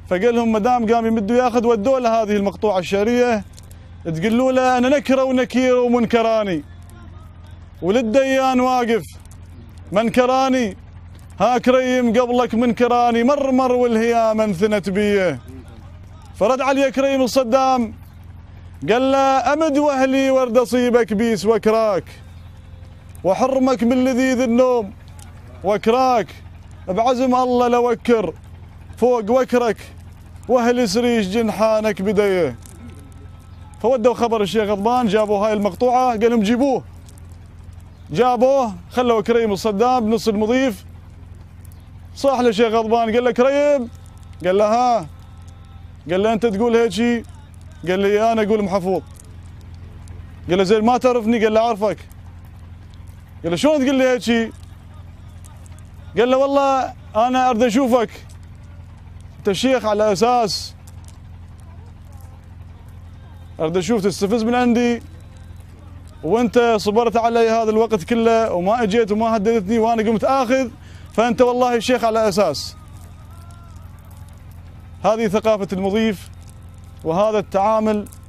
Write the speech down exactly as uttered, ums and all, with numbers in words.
فقال لهم ما دام قام يمدوا ياخذ ودوا له هذه المقطوعه الشعريه تقولوا له انا نكره ونكير ومنكراني وللديان واقف منكراني ها كريم قبلك منكراني مرمر والهيام انثنت بيه. فرد علي كريم الصدام قال له امد واهلي ورد اصيبك بيس وكراك وحرمك من لذيذ النوم وكراك بعزم الله لوكر فوق وكرك واهل سريش جنحانك بديه. فودوا خبر الشيخ غضبان جابوا هاي المقطوعه قال لهم جيبوه. جابوه خلوا كريم الصدام بنص المضيف صاح للشيخ غضبان قال له كريم قال له ها قال له انت تقول هيك شيء قال لي انا اقول محفوظ. قال له زين ما تعرفني قال له اعرفك. قال له شلون تقول لي هيك شيء قال له والله انا اريد اشوفك انت الشيخ على اساس اريد اشوف تستفز من عندي وانت صبرت علي هذا الوقت كله وما اجيت وما هددتني وانا قمت اخذ فانت والله الشيخ على اساس. هذه ثقافة المضيف وهذا التعامل